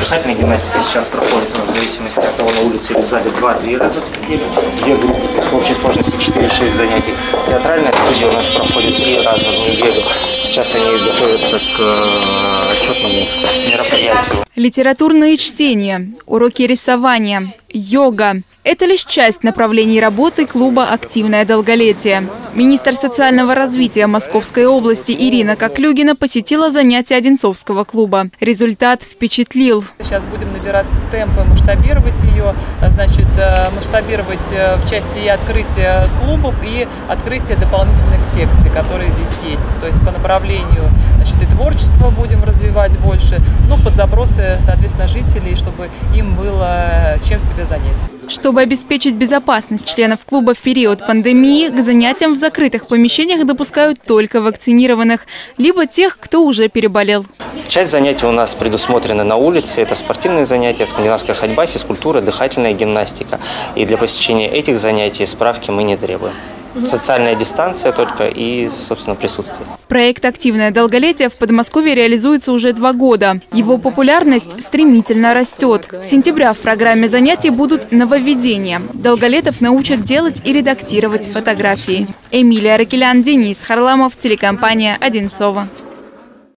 Дыхательная гимнастика сейчас проходит в зависимости от того, на улице или в зале 2-3 раза в неделю. 2 группы, в общей сложности 4-6 занятий. Театральная студия у нас проходит 3 раза в неделю. Сейчас они готовятся к отчетному мероприятию. Литературные чтения, уроки рисования, йога – это лишь часть направлений работы клуба «Активное долголетие». Министр социального развития Московской области Ирина Коклюгина посетила занятия Одинцовского клуба. Результат впечатлил. Сейчас будем набирать темпы, масштабировать ее, значит, масштабировать в части и открытия клубов, и открытия дополнительных секций, которые здесь есть. То есть по направлению, значит, и творчество будем развивать больше, ну, под запросы, соответственно, жителей, чтобы им было чем себя занять. Чтобы обеспечить безопасность членов клуба в период пандемии, к занятиям в закрытых помещениях допускают только вакцинированных, либо тех, кто уже переболел. Часть занятий у нас предусмотрена на улице. Это спортивные занятия, скандинавская ходьба, физкультура, дыхательная гимнастика. И для посещения этих занятий справки мы не требуем. Социальная дистанция только и, собственно, присутствие. Проект «Активное долголетие» в Подмосковье реализуется уже 2 года. Его популярность стремительно растет. С сентября в программе занятий будут нововведения. Долголетов научат делать и редактировать фотографии. Эмилия Ракелян, Денис Харламов, телекомпания «Одинцово».